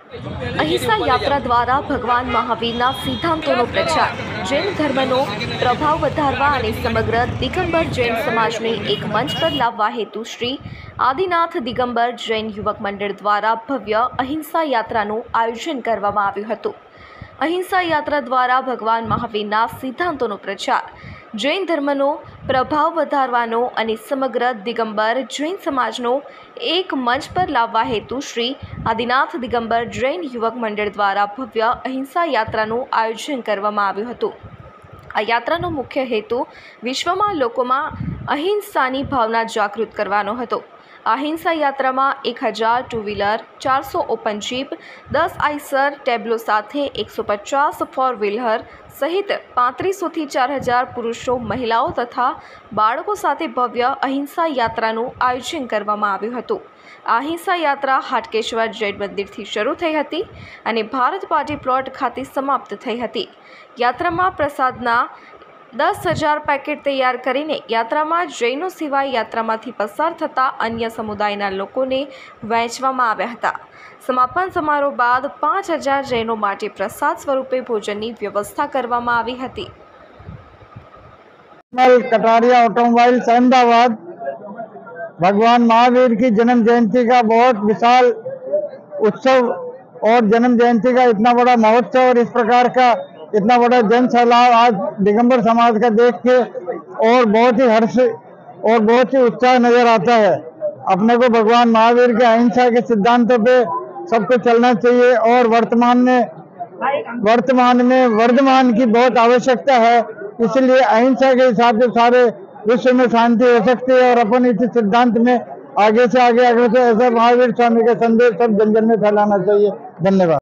અહિંસા યાત્રા દ્વારા ભગવાન મહાવીરના સિદ્ધાંતોનો પ્રચાર, જૈન ધર્મનો પ્રભાવ વધારવા અને સમગ્ર દિગંબર જૈન સમાજને એક મંચ પર લાવવા હેતુ શ્રી આદિનાથ દિગંબર જૈન યુવક મંડળ દ્વારા ભવ્ય અહિંસા યાત્રાનું આયોજન કરવામાં આવ્યું હતું। અહિંસા યાત્રા દ્વારા ભગવાન મહાવીરના સિદ્ધાંતોનો પ્રચાર, જૈન ધર્મનો પ્રભાવ વધારવાનો અને સમગ્ર દિગંબર જૈન સમાજનો એક મંચ પર લાવવા હેતુ શ્રી આદિનાથ દિગંબર જૈન યુવક મંડળ દ્વારા ભવ્ય અહિંસા યાત્રાનું આયોજન કરવામાં આવ્યું હતું। આ યાત્રાનો મુખ્ય હેતુ વિશ્વમાં લોકોમાં અહિંસાની ભાવના જાગૃત કરવાનો હતો। આ અહિંસા યાત્રામાં 1000 two wheeler, 400 open jeep, 10 Eicher tableau સાથે 150 ફોર વ્હીલર સહિત 3500થી 4000 પુરુષો, મહિલાઓ તથા બાળકો સાથે ભવ્ય અહિંસા યાત્રાનું આયોજન કરવામાં આવ્યું હતું। આ અહિંસા યાત્રા હાટકેશ્વર જૈન મંદિરથી શરૂ થઈ હતી અને ભારત પાર્ટી પ્લોટ ખાતે સમાપ્ત થઈ હતી। યાત્રામાં પ્રસાદના 10,000 પેકેટ તૈયાર કરીને યાત્રામાં જૈનો સિવાય યાત્રામાંથી પસાર થતા અન્ય સમુદાયના લોકોને વહેંચવામાં આવ્યા હતા। સમાપન સમારોહ બાદ 5,000 જૈનો માટે પ્રસાદ સ્વરૂપે ભોજનની व्यवस्था કરવામાં આવી હતી। कटारिया ऑटोमोबाइल्स अहमदाबाद भगवान महावीर की जन्म जयंती का बहुत विशाल उत्सव और जन्म जयंती का इतना बड़ा महोत्सव और इस प्रकार का इतना बड़ा जन सैलाब आज दिगंबर समाज का देख के और बहुत ही हर्ष और बहुत ही उत्साह नजर आता है। अपने को भगवान महावीर के अहिंसा के सिद्धांतों पे सबको चलना चाहिए और वर्तमान में वर्धमान की बहुत आवश्यकता है, इसलिए अहिंसा के हिसाब से सारे विश्व में शांति हो सकती है और अपन इस सिद्धांत में आगे से ऐसा महावीर स्वामी का संदेश सब जन जन में फैलाना चाहिए। धन्यवाद।